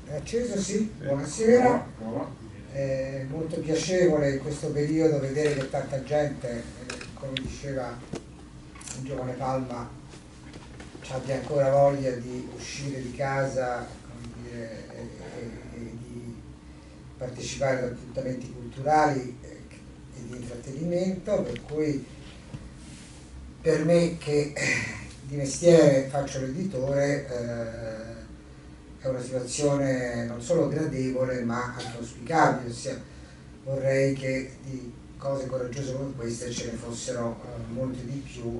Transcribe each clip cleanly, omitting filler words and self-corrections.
È acceso, sì, buonasera. È molto piacevole in questo periodo vedere che tanta gente, come diceva il giovane Palma, abbia ancora voglia di uscire di casa, come dire, e di partecipare ad appuntamenti culturali e di intrattenimento, per cui per me che di mestiere faccio l'editore è una situazione non solo gradevole ma anche auspicabile, ossia vorrei che di cose coraggiose come queste ce ne fossero molte di più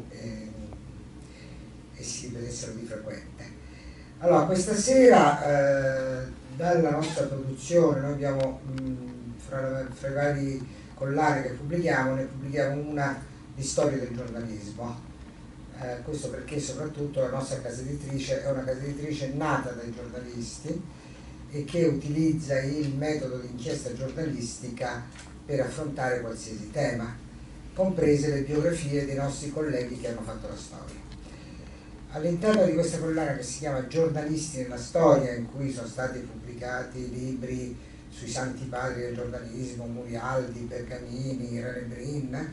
e si ripetessero di frequente. Allora, questa sera dalla nostra produzione noi abbiamo fra i vari collane che pubblichiamo, ne pubblichiamo una di storia del giornalismo. Questo perché soprattutto la nostra casa editrice è una casa editrice nata dai giornalisti e che utilizza il metodo di inchiesta giornalistica per affrontare qualsiasi tema, comprese le biografie dei nostri colleghi che hanno fatto la storia. All'interno di questa collana, che si chiama Giornalisti nella storia, in cui sono stati pubblicati libri sui santi padri del giornalismo, Murialdi, Bergamini, René Brin,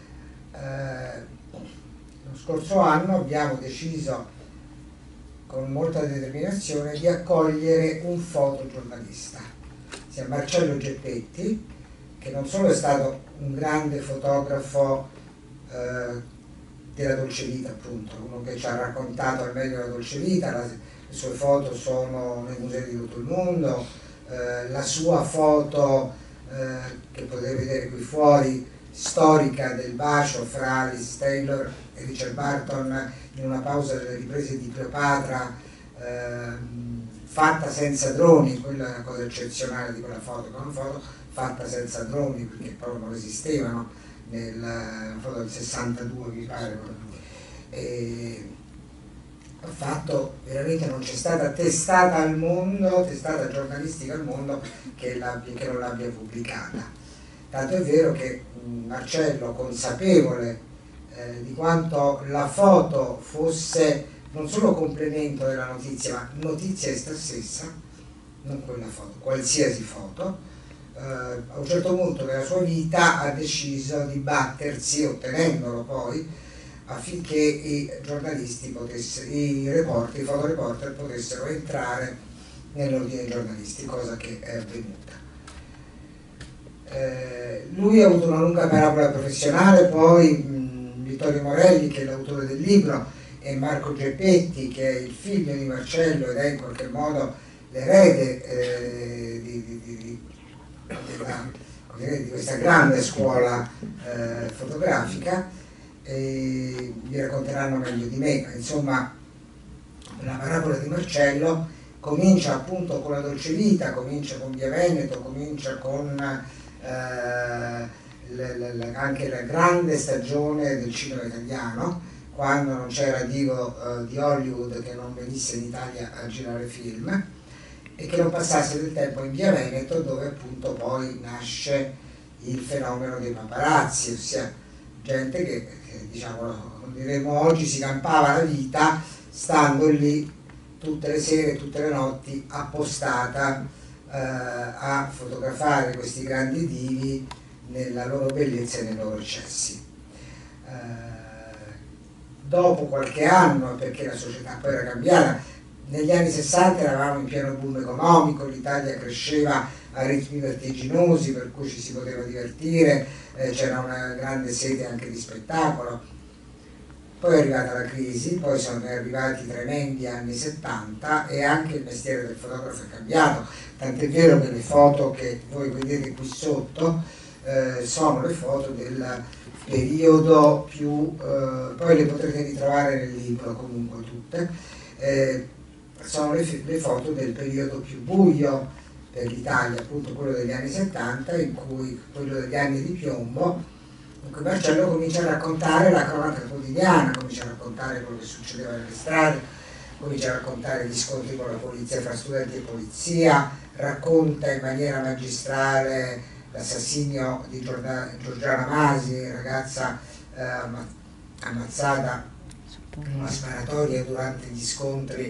lo scorso anno abbiamo deciso con molta determinazione di accogliere un fotogiornalista. Si chiama Marcello Geppetti, che non solo è stato un grande fotografo della dolce vita, appunto, uno che ci ha raccontato al meglio la dolce vita, le sue foto sono nei musei di tutto il mondo, la sua foto che potete vedere qui fuori, storica del bacio fra Liz Taylor e Richard Burton in una pausa delle riprese di Cleopatra, fatta senza droni. Quella è una cosa eccezionale di quella foto, che è una foto fatta senza droni perché proprio non esistevano, nella foto del 62 mi pare. Ha fatto veramente, non c'è stata testata al mondo, testata giornalistica al mondo che non l'abbia pubblicata. Tanto è vero che Marcello, consapevole di quanto la foto fosse non solo complemento della notizia, ma notizia essa stessa, non quella foto, qualsiasi foto, a un certo punto della sua vita ha deciso di battersi, ottenendolo poi, affinché i giornalisti potessero, i fotoreporter potessero entrare nell'ordine dei giornalisti, cosa che è avvenuta. Lui ha avuto una lunga parabola professionale, poi Vittorio Morelli, che è l'autore del libro, e Marco Geppetti, che è il figlio di Marcello ed è in qualche modo l'erede di questa grande scuola fotografica, e vi racconteranno meglio di me. Insomma, la parabola di Marcello comincia appunto con la dolce vita, comincia con Via Veneto, comincia con anche la grande stagione del cinema italiano, quando non c'era divo di Hollywood che non venisse in Italia a girare film e che non passasse del tempo in Via Veneto, dove appunto poi nasce il fenomeno dei paparazzi, ossia gente che diciamo, diremo oggi, si campava la vita stando lì tutte le sere, tutte le notti, appostata a fotografare questi grandi divi nella loro bellezza e nei loro eccessi. Dopo qualche anno, perché la società poi era cambiata, negli anni 60 eravamo in pieno boom economico, l'Italia cresceva a ritmi vertiginosi, per cui ci si poteva divertire, c'era una grande sete anche di spettacolo. Poi è arrivata la crisi, poi sono arrivati i tremendi anni 70 e anche il mestiere del fotografo è cambiato, tant'è vero che le foto che voi vedete qui sotto sono le foto del periodo più, poi le potrete ritrovare nel libro comunque tutte, sono le foto del periodo più buio per l'Italia, appunto quello degli anni 70, in cui quello degli anni di piombo, in cui Marcello comincia a raccontare la cronaca quotidiana, comincia a raccontare quello che succedeva nelle strade, comincia a raccontare gli scontri con la polizia, fra studenti e polizia, racconta in maniera magistrale l'assassinio di Giorgiana Masi, ragazza ammazzata in una sparatoria durante gli scontri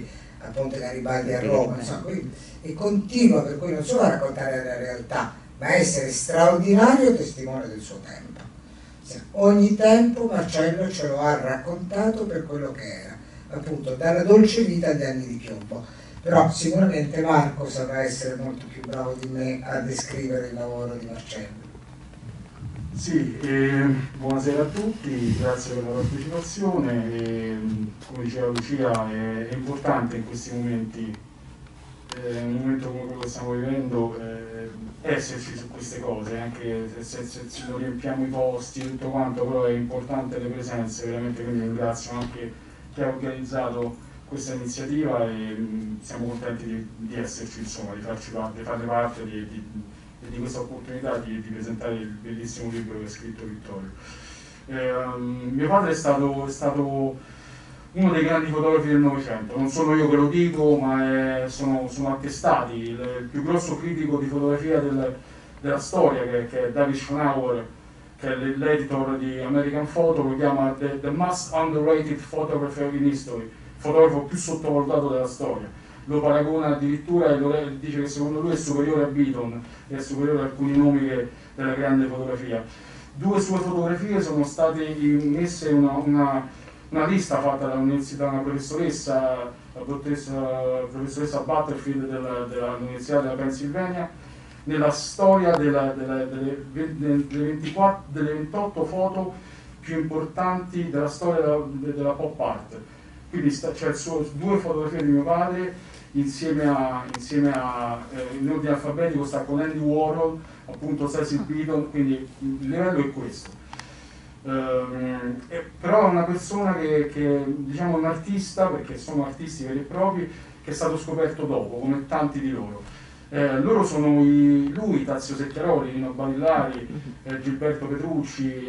a Ponte Garibaldi a Roma, insomma, e continua per cui non solo a raccontare la realtà, ma a essere straordinario testimone del suo tempo. Ogni tempo Marcello ce lo ha raccontato per quello che era, appunto dalla dolce vita agli anni di piombo. Però sicuramente Marco saprà essere molto più bravo di me a descrivere il lavoro di Marcello. Sì, buonasera a tutti, grazie per la partecipazione. Come diceva Lucia, è importante in questi momenti, in un momento come quello che stiamo vivendo, esserci su queste cose, anche se non riempiamo i posti e tutto quanto, però è importante le presenze, veramente, quindi ringrazio anche chi ha organizzato questa iniziativa e siamo contenti di esserci, insomma, di farne parte di questa opportunità di presentare il bellissimo libro che ha scritto Vittorio. Mio padre è stato uno dei grandi fotografi del Novecento, non sono io che lo dico, ma sono attestati. Il più grosso critico di fotografia della storia, che è David Schonauer, che è l'editor di American Photo, lo chiama the most underrated photographer in history, il fotografo più sottovalutato della storia. Lo paragona addirittura e dice che secondo lui è superiore a Beaton, è superiore a alcuni nomi della grande fotografia. Due sue fotografie sono state messe in una lista fatta da una professoressa, la professoressa Butterfield dell'Università della Pennsylvania, nella storia delle 28 foto più importanti della storia della pop art. Quindi c'è due fotografie di mio padre insieme in ordine alfabetico, sta con Andy Warhol, appunto Cecil Beaton, quindi il livello è questo. Però è una persona che diciamo un artista, perché sono artisti veri e propri, che è stato scoperto dopo, come tanti di loro. Loro sono lui, Tazio Secchiaroli, Nino Barilari, Gilberto Petrucci,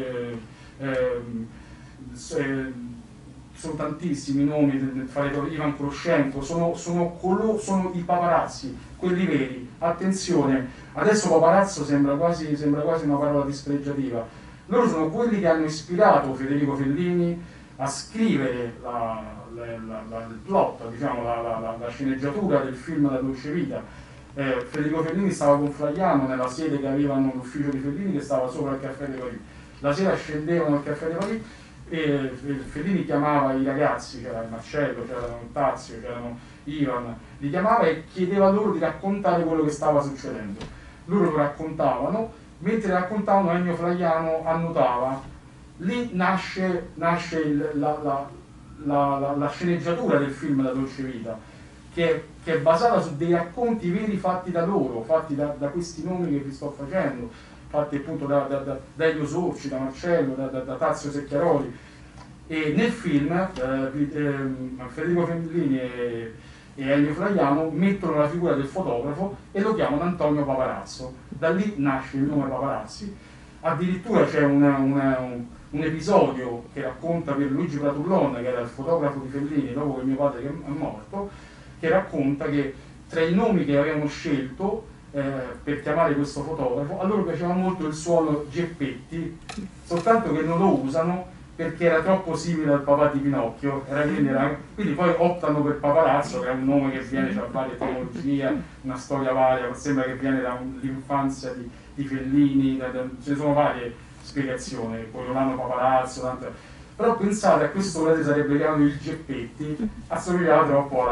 sono tantissimi nomi, Ivan Kroscenko, sono i paparazzi, quelli veri. Attenzione, adesso paparazzo sembra quasi una parola dispregiativa. Loro sono quelli che hanno ispirato Federico Fellini a scrivere il plot, diciamo, la sceneggiatura del film La dolce vita. Federico Fellini stava con Flaiano nella sede che avevano l'ufficio di Fellini, che stava sopra il Caffè de Paris. La sera scendevano al Caffè de Paris e Fellini chiamava i ragazzi, c'era Marcello, c'erano Tazio, c'erano Ivan, li chiamava e chiedeva loro di raccontare quello che stava succedendo. Loro lo raccontavano, mentre raccontavano Ennio Flaiano annotava. Lì nasce la sceneggiatura del film La dolce vita, che è basata su dei racconti veri fatti da loro, fatti da questi nomi che vi sto facendo, fatti appunto da Elio Sorci, da Marcello, da Tazio Secchiaroli. E nel film Federico Fellini e Ennio Flaiano mettono la figura del fotografo e lo chiamano Antonio Paparazzo. Da lì nasce il nome Paparazzi. Addirittura c'è un episodio che racconta Pierluigi Pratullone, che era il fotografo di Fellini dopo che mio padre è morto, che racconta che tra i nomi che avevano scelto per chiamare questo fotografo, a loro piaceva molto il suono Geppetti, soltanto che non lo usano perché era troppo simile al papà di Pinocchio, quindi poi optano per Paparazzo, che è un nome che viene da varie etimologie, una storia varia, sembra che viene dall'infanzia di Fellini, ce ne sono varie spiegazioni, poi non hanno Paparazzo, però pensate, a questo vedete sarebbe chiamato il Geppetti, assomigliava troppo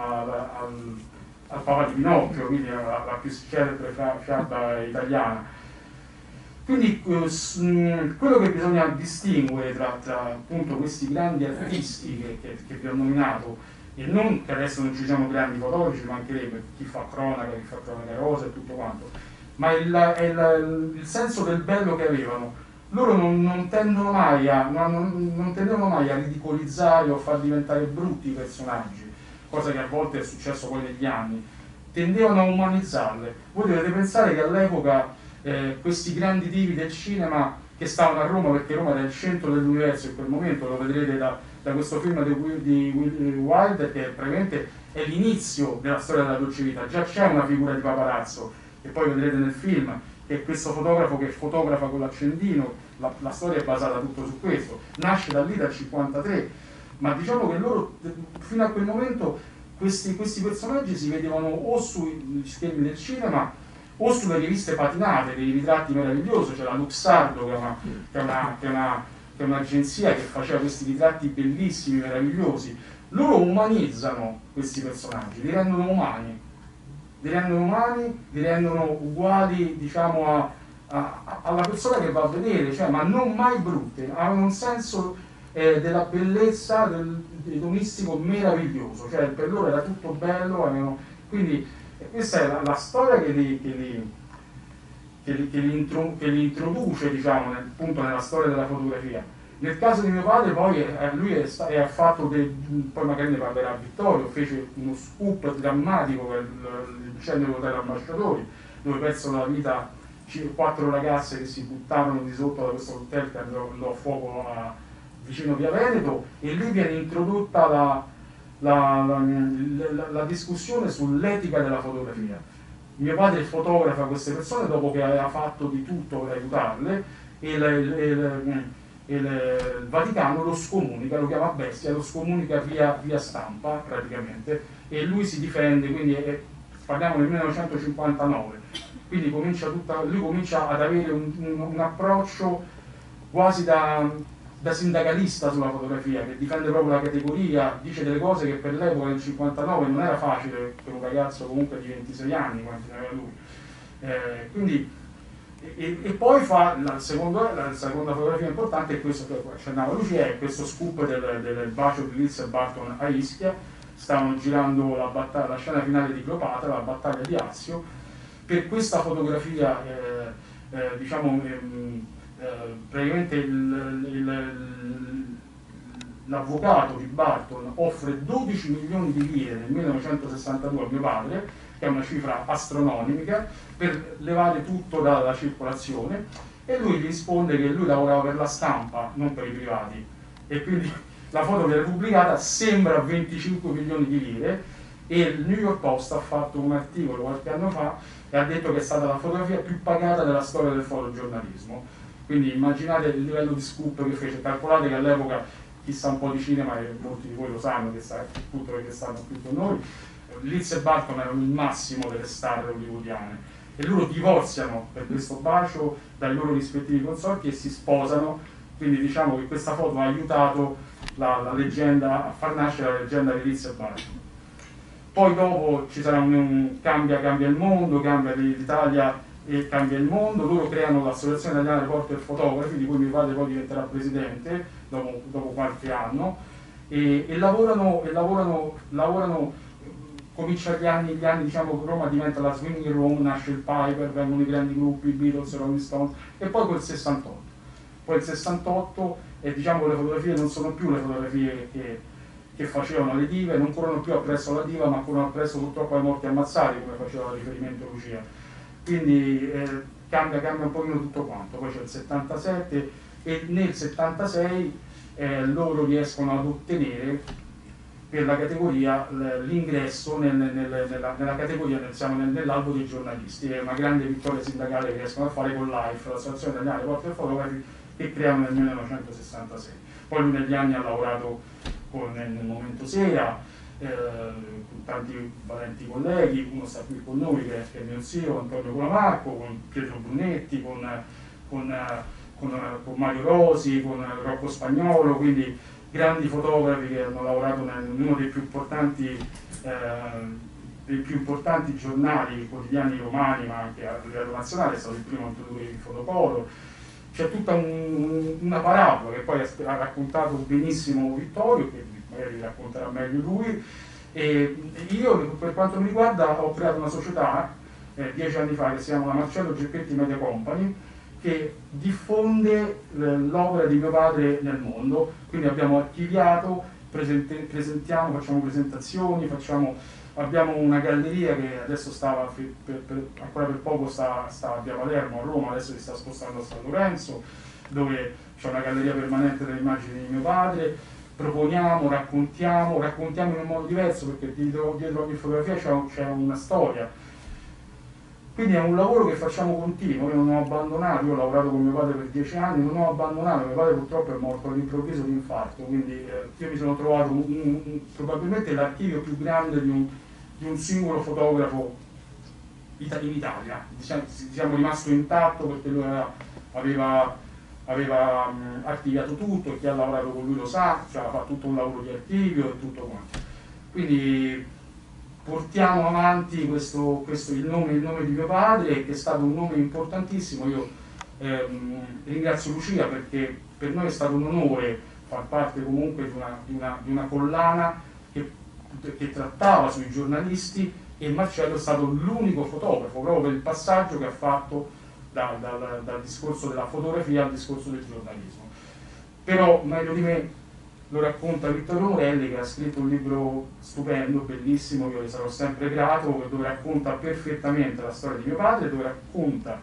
al papà di Pinocchio, quindi la più celebre fiaba italiana. Quindi quello che bisogna distinguere tra appunto questi grandi artisti che vi ho nominato, e non che adesso non ci siano grandi fotografi, ci mancherebbe chi fa cronaca rosa e tutto quanto, ma è il senso del bello che avevano. Loro non tendono mai a ridicolizzare o a far diventare brutti i personaggi, cosa che a volte è successo poi negli anni. Tendevano a umanizzarle. Voi dovete pensare che all'epoca questi grandi divi del cinema che stavano a Roma, perché Roma era il centro dell'universo in quel momento, lo vedrete da questo film di Wilde, che praticamente è l'inizio della storia della dolce vita. Già c'è una figura di Paparazzo, che poi vedrete nel film, che è questo fotografo che fotografa con l'accendino. La storia è basata tutto su questo, nasce da lì dal 1953, ma diciamo che loro fino a quel momento questi personaggi si vedevano o sui schermi del cinema o sulle riviste patinate, dei ritratti meravigliosi. C'è la Luxardo che è un'agenzia che faceva questi ritratti bellissimi, meravigliosi. Loro umanizzano questi personaggi, li rendono umani, li rendono uguali, diciamo, alla persona che va a vedere, cioè, ma non mai brutte, hanno un senso della bellezza, dell'umanistico meraviglioso, cioè per loro era tutto bello, quindi questa è la storia che li introduce, diciamo, appunto nella storia della fotografia. Nel caso di mio padre poi lui ha fatto poi magari ne parlerà Vittorio, fece uno scoop drammatico per l'incendio dell'hotel Ambasciatori, dove persero la vita 4 ragazze che si buttarono di sotto da questo hotel che andò a fuoco vicino via Veneto, e lì viene introdotta la discussione sull'etica della fotografia. Mio padre fotografa queste persone dopo che aveva fatto di tutto per aiutarle, e il Vaticano lo scomunica, lo chiama bestia, lo scomunica via stampa praticamente, e lui si difende, quindi parliamo del 1959, quindi lui comincia ad avere un approccio quasi da sindacalista sulla fotografia, che difende proprio la categoria, dice delle cose che per l'epoca del 59 non era facile per un ragazzo comunque di 26 anni, quanti ne aveva lui. Quindi, e poi fa la seconda fotografia importante, è questo che accennava Lucia, è questo scoop del bacio di Liz e Barton a Ischia. Stavano girando la scena finale di Cleopatra, la battaglia di Azio. Per questa fotografia diciamo praticamente l'avvocato di Barton offre 12 milioni di lire nel 1962 a mio padre, che è una cifra astronomica, per levare tutto dalla circolazione, e lui gli risponde che lui lavorava per la stampa, non per i privati, e quindi la foto viene pubblicata, sembra 25 milioni di lire, e il New York Post ha fatto un articolo qualche anno fa e ha detto che è stata la fotografia più pagata della storia del fotogiornalismo. Quindi immaginate il livello di scoop che fece. Calcolate che all'epoca, chi sa un po' di cinema, e molti di voi lo sanno, che appunto perché stanno qui con noi, Liz e Barton erano il massimo delle star hollywoodiane, e loro divorziano per questo bacio dai loro rispettivi consorti e si sposano. Quindi diciamo che questa foto ha aiutato la leggenda, a far nascere la leggenda di Liz e Barton. Poi dopo ci sarà cambia il mondo, cambia l'Italia e cambia il mondo. Loro creano l'Associazione Italiana Reporter Fotografi, di cui mio padre poi diventerà presidente dopo qualche anno, e lavorano, comincia gli anni, diciamo, Roma diventa la swinging Rome, nasce il Piper, vengono i grandi gruppi, i Beatles, i Rolling Stones, e poi quel 68. Poi il 68, e diciamo le fotografie non sono più le fotografie che facevano le dive, non corrono più appresso alla diva, ma corrono appresso purtroppo ai morti ammazzati, come faceva riferimento Lucia. Quindi cambia un pochino tutto quanto. Poi c'è il 77, e nel 76 loro riescono ad ottenere per la categoria l'ingresso nella categoria, siamo nell'albo dei giornalisti. È una grande vittoria sindacale che riescono a fare con l'AIF, l'Associazione Italiana Reporter Fotografi, che creano nel 1966. Poi lui negli anni ha lavorato nel Momento Sera, con tanti valenti colleghi. Uno sta qui con noi che è mio zio Antonio Colamarco, con Pietro Brunetti, con Mario Rosi, con Rocco Spagnolo, quindi grandi fotografi che hanno lavorato in uno dei più importanti giornali quotidiani romani, ma anche a livello nazionale. È stato il primo a introdurre il fotocolor. C'è tutta una parabola che poi ha raccontato benissimo Vittorio, che magari racconterà meglio lui. E io, per quanto mi riguarda, ho creato una società 10 anni fa che si chiama la Marcello Geppetti Media Company, che diffonde l'opera di mio padre nel mondo. Quindi abbiamo archiviato, presentiamo, facciamo presentazioni, abbiamo una galleria che adesso ancora per poco sta a Via Palermo a Roma, adesso si sta spostando a San Lorenzo, dove c'è una galleria permanente delle immagini di mio padre. Proponiamo, raccontiamo in un modo diverso, perché dietro ogni fotografia c'è una storia. Quindi è un lavoro che facciamo continuo, io non ho abbandonato, io ho lavorato con mio padre per 10 anni, non ho abbandonato, mio padre purtroppo è morto all'improvviso di infarto, quindi io mi sono trovato probabilmente l'archivio più grande di un singolo fotografo in Italia. Siamo rimasto intatto perché lui aveva archiviato tutto, e chi ha lavorato con lui lo sa, cioè ha fatto tutto un lavoro di archivio e tutto quanto. Quindi portiamo avanti il nome di mio padre, che è stato un nome importantissimo. Io ringrazio Lucia perché per noi è stato un onore far parte comunque di una collana che trattava sui giornalisti, e Marcello è stato l'unico fotografo proprio per il passaggio che ha fatto dal discorso della fotografia al discorso del giornalismo. Però meglio di me lo racconta Vittorio Morelli, che ha scritto un libro stupendo, bellissimo, io gli sarò sempre grato, dove racconta perfettamente la storia di mio padre, dove racconta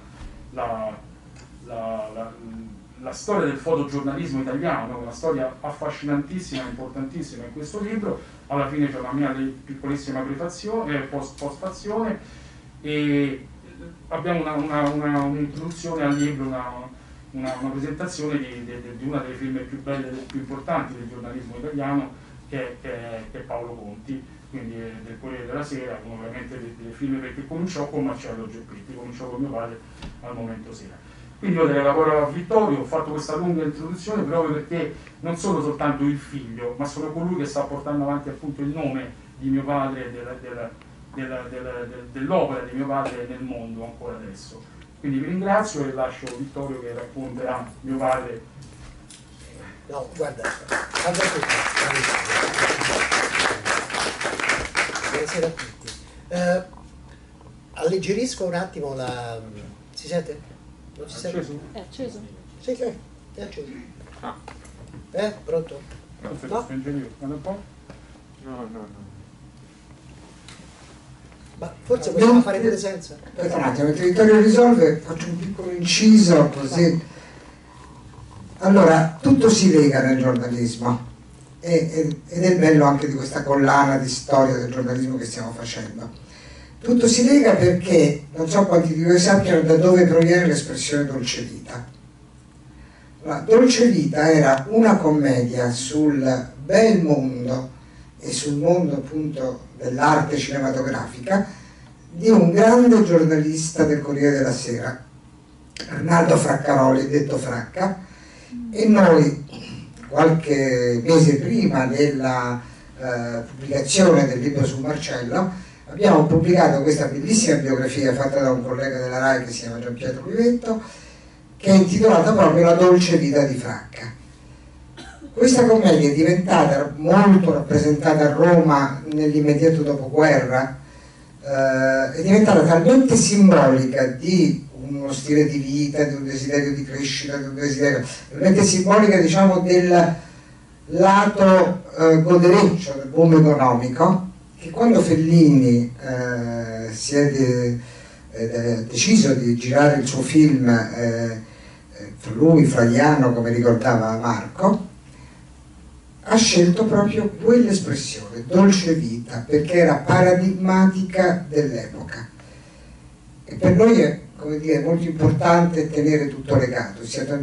la storia del fotogiornalismo italiano, una storia affascinantissima, importantissima in questo libro. Alla fine c'è una mia piccolissima postfazione, e abbiamo un'introduzione al libro, una presentazione di una delle firme più belle e più importanti del giornalismo italiano, che è Paolo Conti, quindi del Corriere della Sera, uno ovviamente delle firme, perché cominciò con Marcello Geppetti, cominciò con mio padre al Momento Sera. Quindi io darei la parola a Vittorio, ho fatto questa lunga introduzione proprio perché non sono soltanto il figlio, ma sono colui che sta portando avanti appunto il nome di mio padre, dell'opera di mio padre nel mondo ancora adesso. Quindi vi ringrazio e lascio Vittorio che racconterà mio padre. No, guarda, salve a tutti. Buonasera a tutti. Alleggerisco un attimo la... Si sente? Non si sente? È acceso? Sì, è acceso. Pronto? Non se No? lo spenge io, guarda un po'. No. Ma forse possiamo fare pure senza. Aspetta un attimo, mentre Vittorio risolve, faccio un piccolo inciso così. Allora, tutto si lega nel giornalismo ed è il bello anche di questa collana di storia del giornalismo che stiamo facendo. Tutto si lega perché, non so quanti di voi sappiano da dove proviene l'espressione dolce vita. La Dolce Vita era una commedia sul bel mondo e sul mondo appunto dell'arte cinematografica di un grande giornalista del Corriere della Sera, Arnaldo Fraccaroli, detto Fracca, e noi qualche mese prima della pubblicazione del libro su Marcello abbiamo pubblicato questa bellissima biografia fatta da un collega della RAI che si chiama Gianpietro Rivetto, che è intitolata proprio La Dolce Vita di Fracca. Questa commedia è diventata molto rappresentata a Roma nell'immediato dopoguerra, è diventata talmente simbolica di uno stile di vita, di un desiderio di crescita, di un desiderio talmente simbolica, diciamo, del lato godereccio del boom economico, che quando Fellini si è deciso di girare il suo film, fra lui, Fraiano, come ricordava Marco, ha scelto proprio quell'espressione, dolce vita, perché era paradigmatica dell'epoca. E per noi è, come dire, molto importante tenere tutto legato,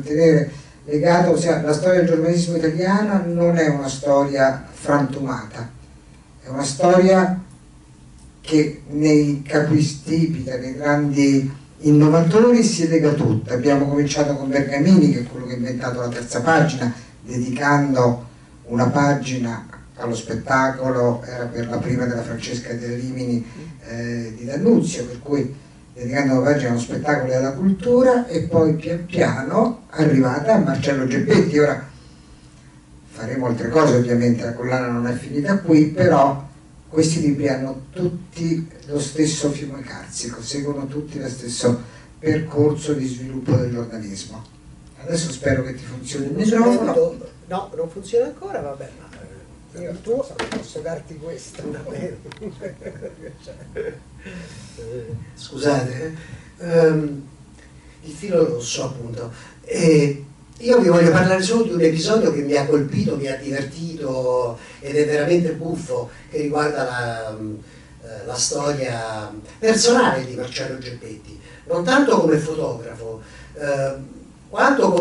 ossia la storia del giornalismo italiano non è una storia frantumata, è una storia che nei capostipiti, nei grandi innovatori si lega tutta. Abbiamo cominciato con Bergamini, che è quello che ha inventato la terza pagina, dedicando una pagina allo spettacolo, era per la prima della Francesca De Rimini di D'Annunzio, per cui dedicando una pagina allo spettacolo e alla cultura, e poi pian piano arrivata a Marcello Geppetti. Ora faremo altre cose, ovviamente la collana non è finita qui, però questi libri hanno tutti lo stesso fiume carsico, seguono tutti lo stesso percorso di sviluppo del giornalismo. Adesso spero che ti funzioni il microfono. No, non funziona ancora, vabbè, ma io il tuo posso darti questo. Scusate, il filo rosso appunto. Io vi voglio parlare solo di un episodio che mi ha colpito, mi ha divertito ed è veramente buffo, che riguarda la storia personale di Marcello Geppetti, non tanto come fotografo, quanto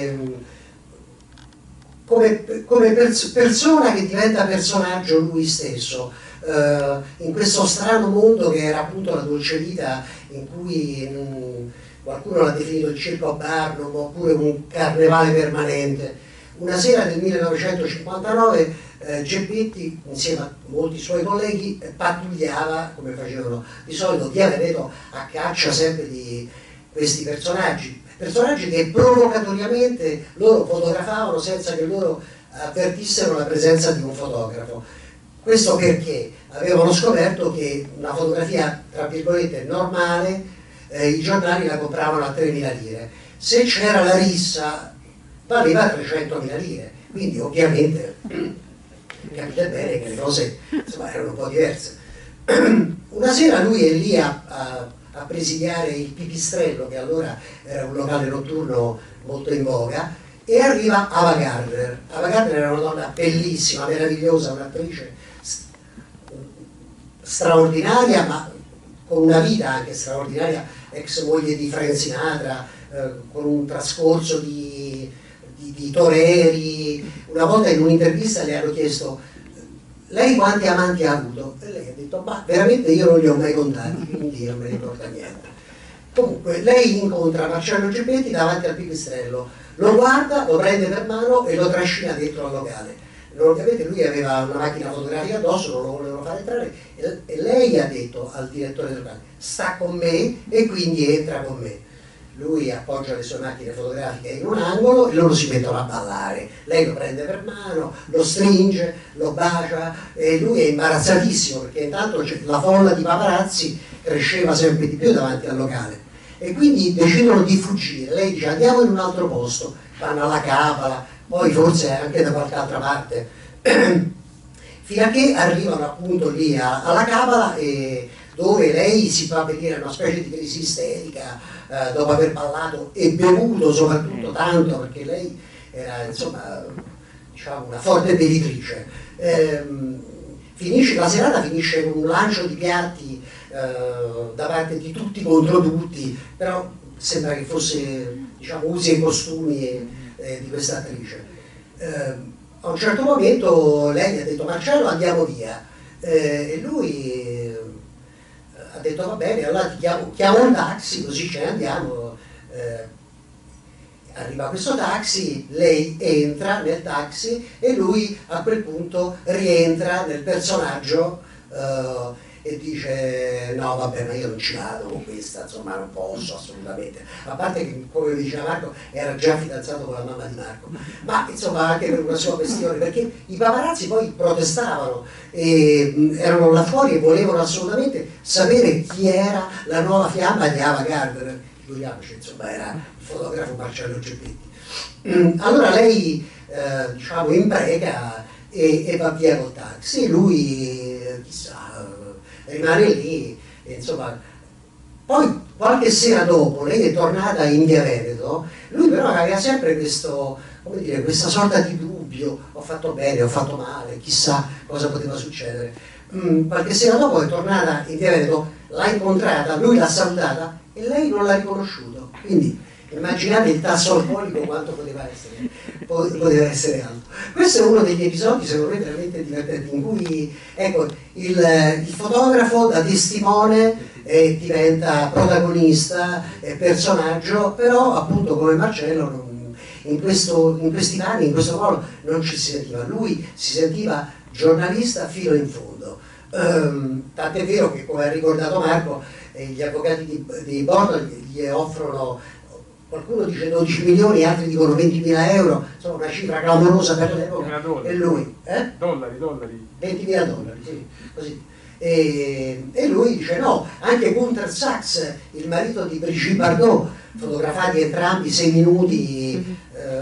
come persona che diventa personaggio lui stesso, in questo strano mondo che era appunto la dolce vita, in cui qualcuno l'ha definito il circo Barnum oppure un carnevale permanente. Una sera del 1959 Geppetti, insieme a molti suoi colleghi, pattugliava, come facevano di solito, via Veneto, a caccia sempre di questi personaggi che provocatoriamente loro fotografavano senza che loro avvertissero la presenza di un fotografo. Questo perché avevano scoperto che una fotografia, tra virgolette, normale, i giornali la compravano a 3.000 lire. Se c'era la rissa, valeva 300.000 lire. Quindi ovviamente capite bene che le cose insomma, erano un po' diverse. Una sera lui è lì a presidiare il Pipistrello, che allora era un locale notturno molto in voga, e arriva Ava Gardner. Ava Gardner era una donna bellissima, meravigliosa, un'attrice straordinaria, ma con una vita anche straordinaria, ex moglie di Frank Sinatra, con un trascorso di toreri. Una volta in un'intervista le hanno chiesto: lei quanti amanti ha avuto? E lei ha detto: ma veramente io non li ho mai contati, quindi non me ne importa niente. Comunque lei incontra Marcello Geppetti davanti al Pipistrello, lo guarda, lo prende per mano e lo trascina dentro al locale. Ovviamente lui aveva una macchina fotografica addosso, non lo volevano fare entrare, e lei ha detto al direttore del locale: sta con me, e quindi entra con me. Lui appoggia le sue macchine fotografiche in un angolo e loro si mettono a ballare. Lei lo prende per mano, lo stringe, lo bacia, e lui è imbarazzatissimo perché intanto la folla di paparazzi cresceva sempre di più davanti al locale, e quindi decidono di fuggire. Lei dice: andiamo in un altro posto, vanno alla Capala, poi forse anche da qualche altra parte, fino a che arrivano appunto lì alla Capala, dove lei si fa venire una specie di crisi isterica dopo aver ballato e bevuto soprattutto tanto, perché lei era insomma diciamo una forte bevitrice. La serata finisce con un lancio di piatti da parte di tutti contro tutti, però sembra che fosse diciamo usi e costumi di questa attrice. A un certo momento lei ha detto: Marcello, andiamo via, e lui ha detto: va bene, allora ti chiamo un taxi, così ce ne andiamo. Arriva questo taxi, lei entra nel taxi e lui a quel punto rientra nel personaggio e dice: no vabbè, ma io non ci vado con questa, insomma non posso assolutamente, a parte che, come diceva Marco, era già fidanzato con la mamma di Marco, ma insomma anche per una sua questione, perché i paparazzi poi protestavano e erano là fuori e volevano assolutamente sapere chi era la nuova fiamma di Ava Gardner. Figuriamoci, insomma, era il fotografo Marcello Geppetti. Allora lei diciamo imprega e va via col taxi, lui chissà rimane lì, e, insomma. Poi qualche sera dopo lei è tornata in via Veneto, lui però aveva sempre questo, come dire, questa sorta di dubbio: ho fatto bene, ho fatto male, chissà cosa poteva succedere. Qualche sera dopo è tornata in via Veneto, l'ha incontrata, lui l'ha salutata e lei non l'ha riconosciuto. Quindi immaginate il tasso alcolico quanto poteva essere alto. Questo è uno degli episodi secondo me veramente divertenti, in cui ecco, il fotografo da testimone diventa protagonista e personaggio, però appunto come Marcello in questi anni, in questo ruolo non ci si sentiva. Lui si sentiva giornalista fino in fondo. Tant'è vero che, come ha ricordato Marco, gli avvocati di Bordo gli offrono, qualcuno dice 12 milioni, altri dicono 20.000 euro, insomma una cifra clamorosa per l'epoca. E lui? Dollari. 20.000 dollari, sì, così. E lui dice no, anche Gunther Sachs, il marito di Brigitte Bardot, fotografati entrambi 6 minuti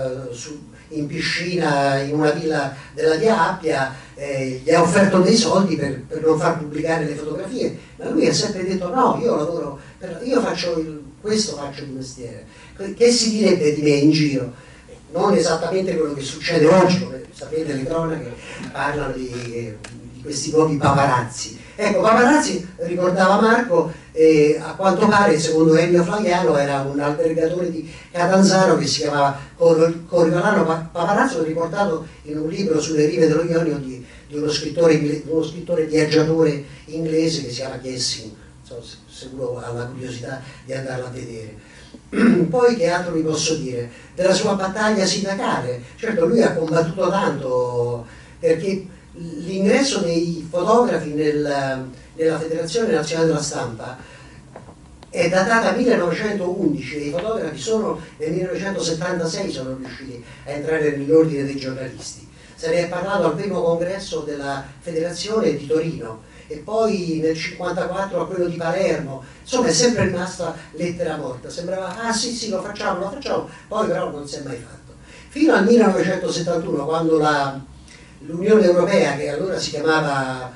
in piscina in una villa della Via Appia, gli ha offerto dei soldi per non far pubblicare le fotografie, ma lui ha sempre detto no, io lavoro, io faccio questo faccio di mestiere, che si direbbe di me in giro? Non esattamente quello che succede oggi, come sapete le cronache parlano di questi nuovi paparazzi, Ecco, Paparazzi, ricordava Marco, a quanto pare, secondo Ennio Flaiano, era un albergatore di Catanzaro che si chiamava Coriolano Paparazzo, riportato in un libro sulle rive dello Ionio di uno scrittore viaggiatore inglese che si chiama Kessing. Sicuro ha la curiosità di andarla a vedere. Poi che altro vi posso dire? Della sua battaglia sindacale. Certo, lui ha combattuto tanto, perché l'ingresso dei fotografi nella Federazione Nazionale della Stampa è datata 1911 e i fotografi solo nel 1976 sono riusciti a entrare nell'ordine dei giornalisti. Se ne è parlato al primo congresso della Federazione di Torino e poi nel 1954 a quello di Palermo. Insomma, è sempre rimasta lettera morta. Sembrava, ah sì, lo facciamo, poi però non si è mai fatto. Fino al 1971, quando l'Unione Europea, che allora si chiamava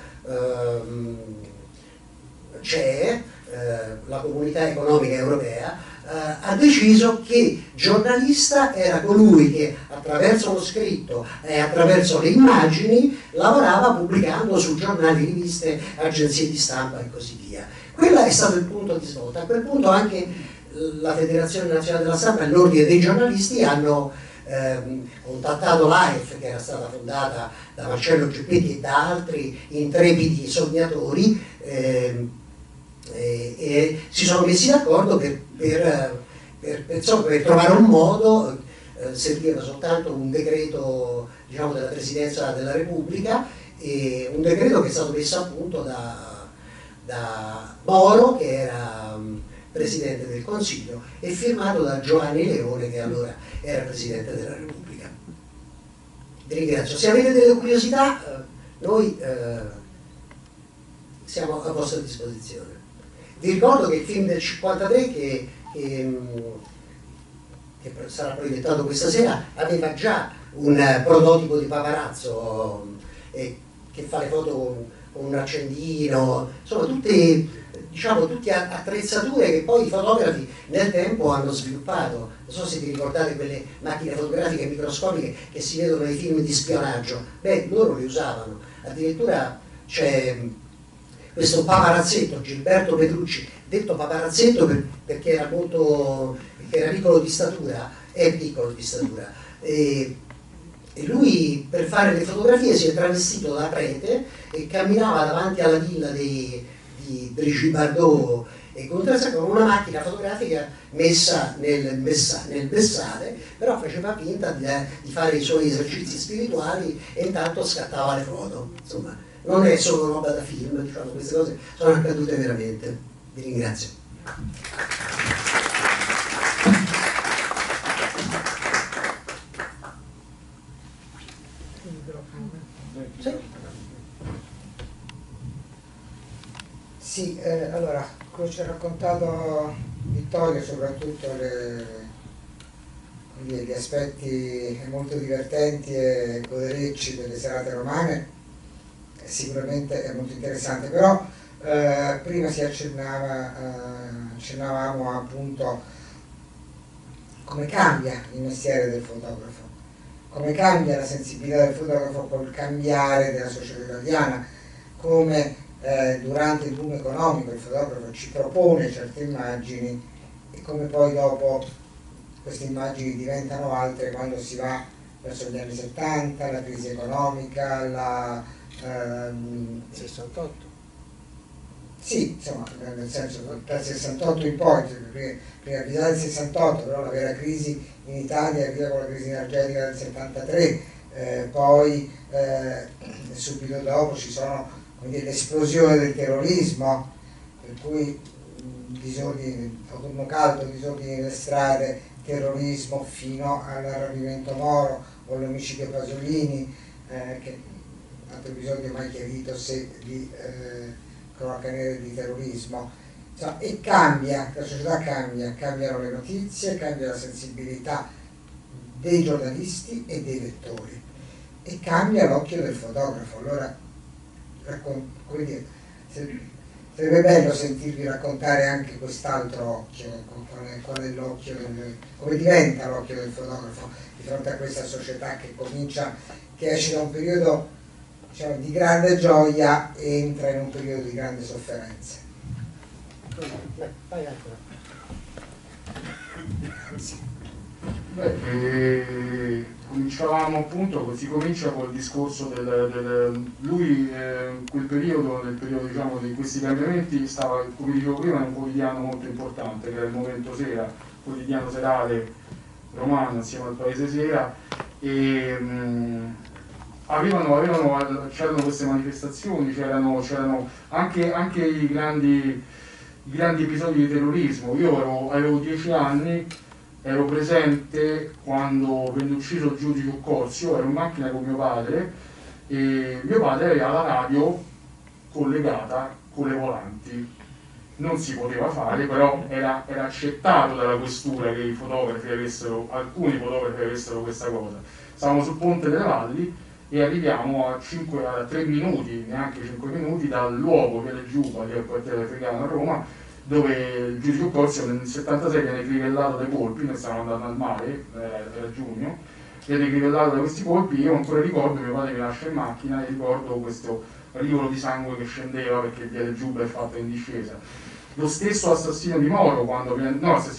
CE, la Comunità Economica Europea, ha deciso che giornalista era colui che attraverso lo scritto e attraverso le immagini lavorava pubblicando su giornali, riviste, agenzie di stampa e così via. Quello è stato il punto di svolta. A quel punto anche la Federazione Nazionale della Stampa e l'Ordine dei Giornalisti hanno contattato l'AIF, che era stata fondata da Marcello Geppetti e da altri intrepidi sognatori, e si sono messi d'accordo per trovare un modo. Serviva soltanto un decreto, diciamo, della Presidenza della Repubblica, e un decreto che è stato messo a punto da Moro, che era Presidente del Consiglio, e firmato da Giovanni Leone, che allora era Presidente della Repubblica. Vi ringrazio. Se avete delle curiosità, noi siamo a vostra disposizione. Vi ricordo che il film del 53 che sarà proiettato questa sera aveva già un prototipo di Paparazzo che fa le foto con un accendino, insomma tutte attrezzature che poi i fotografi nel tempo hanno sviluppato. Non so se vi ricordate quelle macchine fotografiche microscopiche che si vedono nei film di spionaggio. Beh, loro le usavano. Addirittura c'è questo paparazzetto, Gilberto Petrucci, detto paparazzetto perché era piccolo di statura, e lui per fare le fotografie si è travestito da prete e camminava davanti alla villa di Brigitte Bardot e con una macchina fotografica messa nel bessale, però faceva finta di fare i suoi esercizi spirituali e intanto scattava le foto. Insomma, non è solo roba da film, diciamo, queste cose sono accadute veramente. Vi ringrazio. Sì, allora, come ci ha raccontato Vittorio, soprattutto gli aspetti molto divertenti e goderecci delle serate romane, sicuramente è molto interessante, però prima accennavamo appunto come cambia il mestiere del fotografo, come cambia la sensibilità del fotografo col cambiare della società italiana, come durante il boom economico il fotografo ci propone certe immagini e come poi dopo queste immagini diventano altre quando si va verso gli anni 70, la crisi economica, la 68. Sì, insomma, nel senso dal 68 in poi, prima del 68, però la vera crisi in Italia arriva con la crisi energetica del 73, poi subito dopo ci sono l'esplosione del terrorismo, per cui disordini, autunno caldo, disordini nelle strade, terrorismo fino all'arrabbiamento Moro o l'omicidio Pasolini, che altro episodio mai chiarito se di cronaca nera di terrorismo. Insomma, e cambia, la società cambia, cambiano le notizie, cambia la sensibilità dei giornalisti e dei lettori e cambia l'occhio del fotografo. Allora, come dire, sarebbe bello sentirvi raccontare anche quest'altro occhio, qual è l'occhio come diventa l'occhio del fotografo di fronte a questa società che esce da un periodo diciamo, di grande gioia entra in un periodo di grande sofferenza. Cominciavamo appunto, si comincia col discorso lui quel periodo, nel periodo diciamo di questi cambiamenti, stava, come dicevo prima, in un quotidiano molto importante che era il Momento Sera, quotidiano serale romano insieme al Paese Sera, e c'erano queste manifestazioni, c'erano anche i grandi episodi di terrorismo. Io avevo 10 anni, ero presente quando venne ucciso il giudice Occorsio, ero in macchina con mio padre e mio padre aveva la radio collegata con le volanti. Non si poteva fare, però era accettato dalla questura che alcuni fotografi avessero questa cosa. Stavamo sul Ponte delle Valli e arriviamo a 3 minuti, neanche 5 minuti, dal luogo Viale Giuba, che è il quartiere africano a Roma, dove il giudice Occorsio nel 76 viene crivellato dai colpi. Noi stavamo andando al mare, era giugno, viene crivellato da questi colpi. Io ancora ricordo, mio padre mi lascia in macchina e ricordo questo rivolo di sangue che scendeva perché il Viale Giuba è fatto in discesa. Lo stesso assassino di Moro, quando viene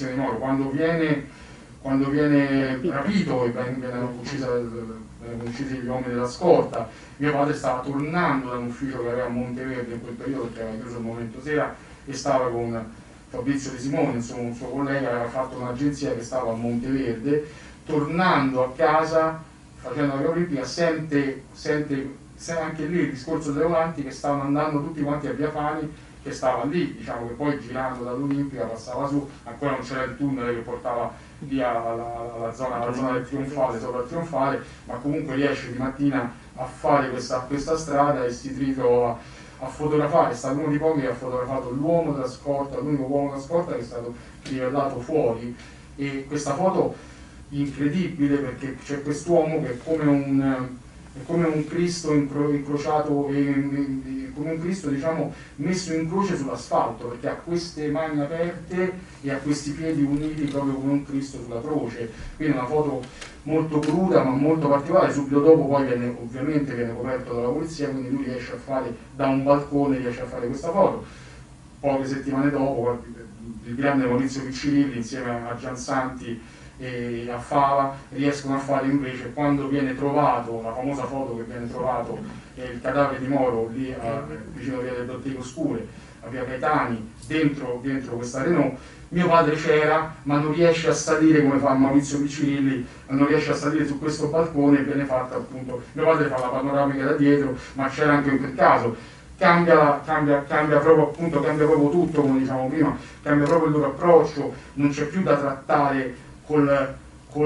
rapito e vengono uccisi gli uomini della scorta, mio padre stava tornando da un ufficio che aveva a Monteverde in quel periodo, che aveva chiuso il Momento Sera, e stava con Fabrizio De Simone, un suo collega, aveva fatto un'agenzia che stava a Monteverde. Tornando a casa, facendo la via olimpica, sente anche lì il discorso delle volanti che stavano andando tutti quanti a Via Fani, che stava lì, diciamo che poi girando dall'Olimpica passava su, ancora non c'era il tunnel che portava via alla zona del Trionfale, sopra il Trionfale, ma comunque riesce di mattina a fare questa strada e si ritrova a fotografare. È stato uno di pochi che ha fotografato l'uomo della scorta, l'unico uomo della scorta che è stato crivellato fuori, e questa foto incredibile perché c'è quest'uomo che è come un Cristo incrociato, come un Cristo, diciamo, messo in croce sull'asfalto, perché ha queste mani aperte e ha questi piedi uniti proprio come un Cristo sulla croce. Quindi una foto molto cruda ma molto particolare. Subito dopo poi ovviamente viene coperto dalla polizia, quindi lui riesce a fare, da un balcone riesce a fare questa foto. Poche settimane dopo il grande Maurizio Piccirilli insieme a Giansanti e a Fava riescono a fare invece, quando viene trovato, la famosa foto che viene trovato il cadavere di Moro lì vicino a via del Botteghe Oscure, a via Gaetani, dentro questa Renault. Mio padre c'era, ma non riesce a salire come fa Maurizio Piccirilli, non riesce a salire su questo balcone, e viene fatta appunto, mio padre fa la panoramica da dietro, ma c'era anche in quel caso. Cambia proprio tutto, come diciamo prima, cambia proprio il loro approccio, non c'è più da trattare il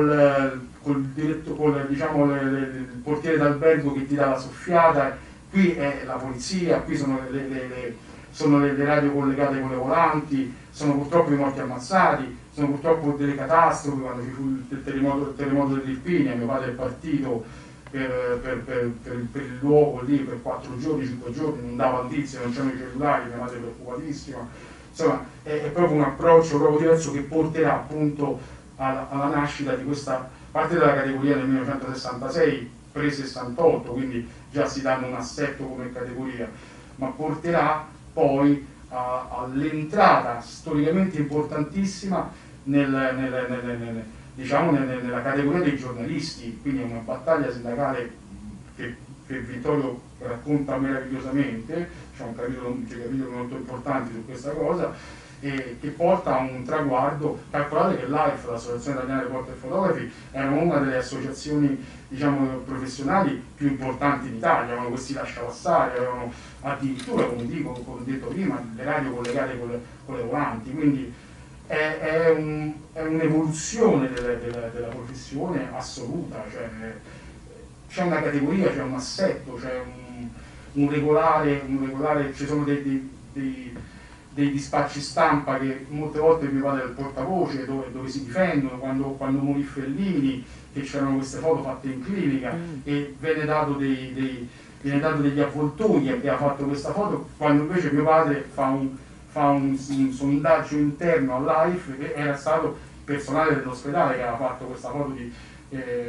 portiere d'albergo che ti dà la soffiata. Qui è la polizia, qui sono le radio collegate con le volanti, sono purtroppo i morti ammazzati, sono purtroppo delle catastrofi. Quando ci fu il terremoto dell'Irpinia, mio padre è partito per il luogo lì per 4 giorni, 5 giorni, non dava notizie, non c'erano i cellulari, mia madre preoccupatissima. Insomma, è proprio un approccio proprio diverso che porterà appunto alla nascita di questa parte della categoria nel 1966, pre-68, quindi già si danno un assetto come categoria, ma porterà poi all'entrata storicamente importantissima nella categoria dei giornalisti. Quindi è una battaglia sindacale che Vittorio racconta meravigliosamente, c'è un capitolo molto importante su questa cosa, che porta a un traguardo. Calcolate che l'AIF, l'Associazione Italiana Reporter e Fotografi, era una delle associazioni, diciamo, professionali più importanti in Italia, avevano questi lasciapassare, avevano addirittura, come ho detto prima, le radio collegate con le volanti. Quindi è un'evoluzione della professione assoluta, cioè, c'è una categoria, c'è un assetto, c'è un regolare, ci sono dei dispacci stampa che molte volte mi va del portavoce dove si difendono, quando morì Fellini, che c'erano queste foto fatte in clinica e viene dato degli avvoltoi a chi ha fatto questa foto, quando invece mio padre fa un sondaggio interno all'AIF, che era stato personale dell'ospedale che aveva fatto questa foto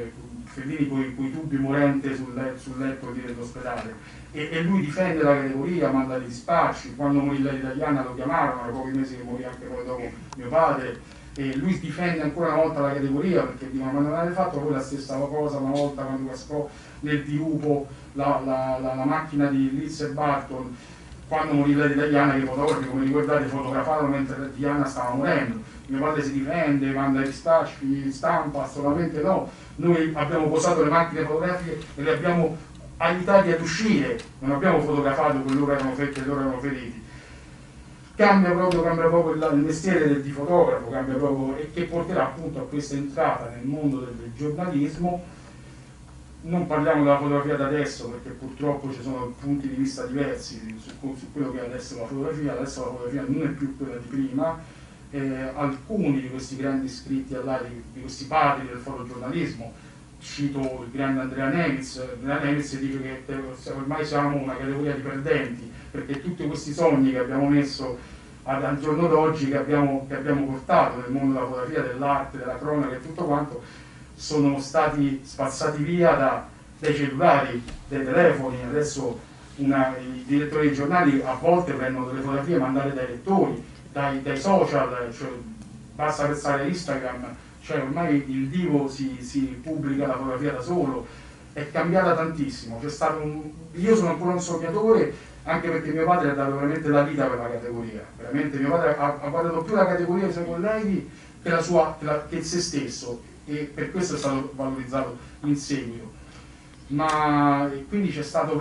Fellini con i tubi morente sul letto dell'ospedale, e lui difende la categoria, manda gli dispacci. Quando morì l'italiana lo chiamarono, era pochi mesi che morì anche poi dopo mio padre, e lui difende ancora una volta la categoria perché dicono ma non avete fatto voi la stessa cosa una volta quando cascò nel dirupo la macchina di Liz e Barton, quando morì l'italiana, che i fotografi, come ricordate, fotografarono mentre Diana stava morendo. Mio padre si difende, manda i dispacci, stampa, assolutamente no. Noi abbiamo posato le macchine fotografiche e le abbiamo aiutati ad uscire, non abbiamo fotografato che loro erano feriti. Cambia proprio il mestiere di fotografo, cambia proprio, e che porterà appunto a questa entrata nel mondo del giornalismo. Non parliamo della fotografia da adesso perché purtroppo ci sono punti di vista diversi su quello che è adesso la fotografia non è più quella di prima. Alcuni di questi grandi scritti di questi padri del fotogiornalismo, cito il grande Andrea Nemitz dice che ormai siamo una categoria di perdenti, perché tutti questi sogni che abbiamo messo al giorno d'oggi, che abbiamo portato nel mondo della fotografia, dell'arte, della cronaca e tutto quanto, sono stati spazzati via dai cellulari, dai telefoni. Adesso i direttori dei giornali a volte prendono delle fotografie mandate dai lettori, dai social, cioè, basta pensare a Instagram, cioè ormai il divo si pubblica la fotografia da solo. È cambiata tantissimo. Io sono ancora un sognatore, anche perché mio padre ha dato veramente la vita per la categoria, veramente mio padre ha guardato più la categoria dei suoi colleghi che se stesso, e per questo è stato valorizzato in seguito. Ma quindi è stato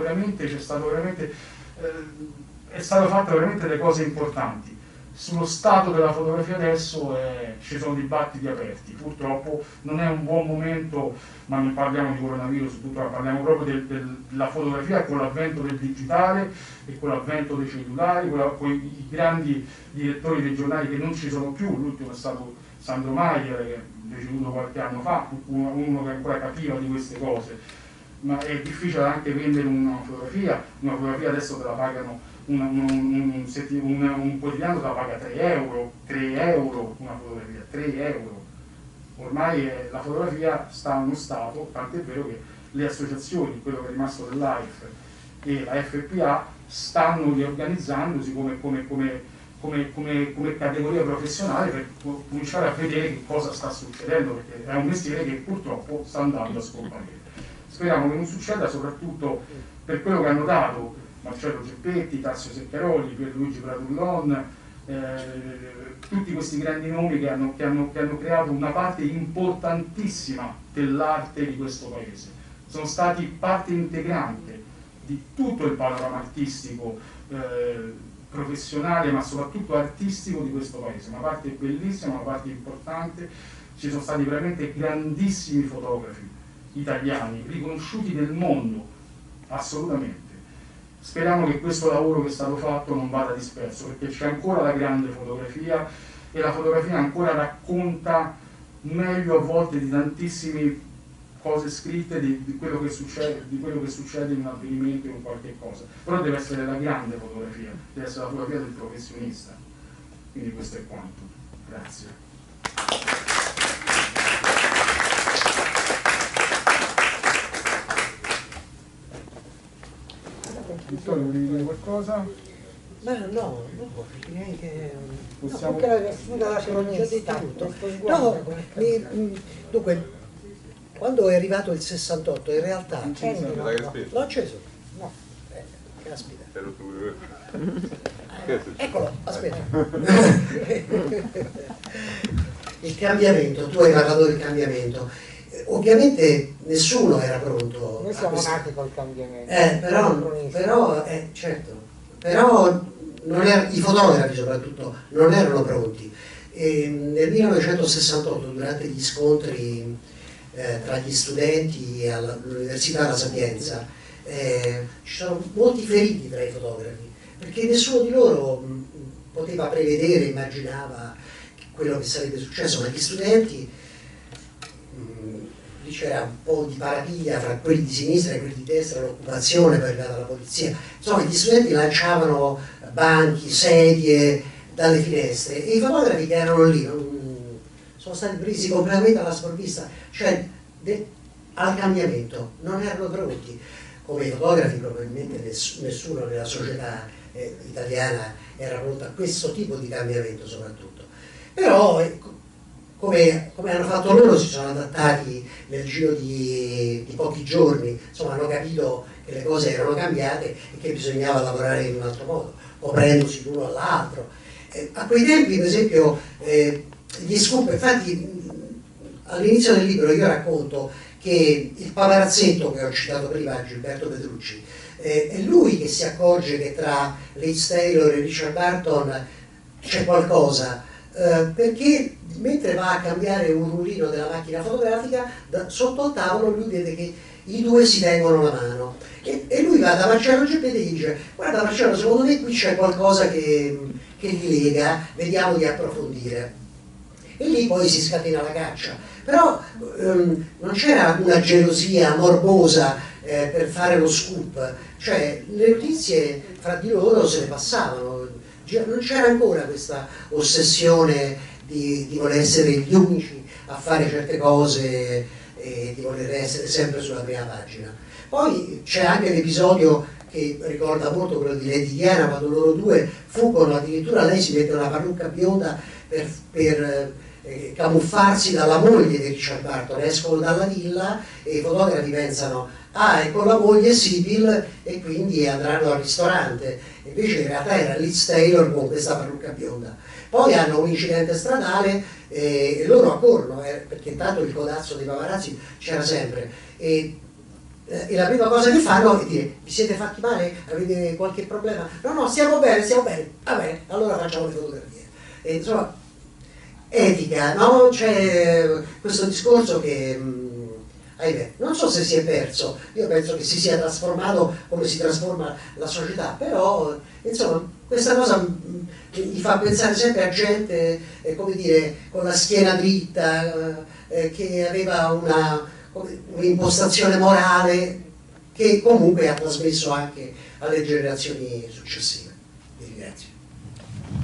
fatte veramente le cose importanti. Sullo stato della fotografia adesso ci sono dibattiti aperti, purtroppo non è un buon momento, ma non parliamo di coronavirus, parliamo proprio della fotografia con l'avvento del digitale e con l'avvento dei cellulari, con i grandi direttori dei giornali che non ci sono più. L'ultimo è stato Sandro Maier, che è deceduto qualche anno fa, uno che ancora capiva di queste cose. Ma è difficile anche vendere una fotografia adesso te la pagano, un quotidiano te la paga 3 euro una fotografia, 3 euro. Ormai la fotografia sta in uno stato, tant'è vero che le associazioni, quello che è rimasto dell'AIF e la FPA, stanno riorganizzandosi come categoria professionale per cominciare a vedere che cosa sta succedendo, perché è un mestiere che purtroppo sta andando a scomparire. Speriamo che non succeda, soprattutto per quello che hanno dato Marcello Geppetti, Tassio Seccaroli, Pierluigi Pradullon, tutti questi grandi nomi che hanno creato una parte importantissima dell'arte di questo paese. Sono stati parte integrante di tutto il panorama artistico, professionale, ma soprattutto artistico di questo paese. Una parte bellissima, una parte importante. Ci sono stati veramente grandissimi fotografi italiani, riconosciuti nel mondo, assolutamente. Speriamo che questo lavoro che è stato fatto non vada disperso, perché c'è ancora la grande fotografia, e la fotografia ancora racconta meglio a volte di tantissime cose scritte di quello che succede in un avvenimento o in qualche cosa. Però deve essere la grande fotografia, deve essere la fotografia del professionista. Quindi questo è quanto. Grazie. Vittorio, vuoi dire qualcosa? Ma no, direi che possiamo... la cronista, dunque, quando è arrivato il 68, in realtà l'ho acceso. No, caspita. Eccolo, aspetta. Il cambiamento, tu hai parlato del cambiamento. Ovviamente nessuno era pronto. Noi siamo nati col cambiamento. Però i fotografi soprattutto non erano pronti. Nel 1968, durante gli scontri tra gli studenti all'Università La Sapienza, ci sono molti feriti tra i fotografi, perché nessuno di loro poteva prevedere, immaginava quello che sarebbe successo, ma gli studenti, c'era un po' di parapiglia fra quelli di sinistra e quelli di destra, l'occupazione poi arrivata la polizia. Insomma, gli studenti lanciavano banchi, sedie dalle finestre, e i fotografi che erano lì sono stati presi completamente alla sprovvista, cioè al cambiamento, non erano pronti. Come i fotografi probabilmente nessuno nella società italiana era pronto a questo tipo di cambiamento soprattutto. Però come hanno fatto loro, si sono adattati nel giro di pochi giorni, insomma hanno capito che le cose erano cambiate e che bisognava lavorare in un altro modo, coprendosi l'uno all'altro. A quei tempi, per esempio, gli scoop, infatti all'inizio del libro io racconto che il paparazzetto che ho citato prima, Gilberto Petrucci, è lui che si accorge che tra Liz Taylor e Richard Burton c'è qualcosa, perché mentre va a cambiare un rullino della macchina fotografica, sotto al tavolo lui vede che i due si tengono la mano e lui va da Marcello Geppetto e gli dice: guarda Marcello, secondo me qui c'è qualcosa che li lega, vediamo di approfondire. E lì poi si scatena la caccia. Però non c'era una gelosia morbosa per fare lo scoop, cioè le notizie fra di loro se ne passavano, non c'era ancora questa ossessione di voler essere gli unici a fare certe cose e di voler essere sempre sulla prima pagina. Poi c'è anche l'episodio che ricorda molto quello di Lady Diana, quando loro due fuggono, addirittura lei si mette una parrucca bionda per camuffarsi dalla moglie di Richard Burton, escono dalla villa e i fotografi pensano: ah, è con la moglie Sibyl e quindi andranno al ristorante, invece in realtà era Liz Taylor con questa parrucca bionda. Poi hanno un incidente stradale e loro accorrono, perché tanto il codazzo dei paparazzi c'era sempre, e la prima cosa che fanno è dire: vi siete fatti male? Avete qualche problema? No, no, stiamo bene, va bene, allora facciamo le fotografie. E, insomma, etica, no? C'è questo discorso che, ahimè, non so se si è perso, io penso che si sia trasformato come si trasforma la società, però, insomma, questa cosa mi fa pensare sempre a gente, come dire, con la schiena dritta, che aveva un'impostazione morale che comunque ha trasmesso anche alle generazioni successive. Vi ringrazio.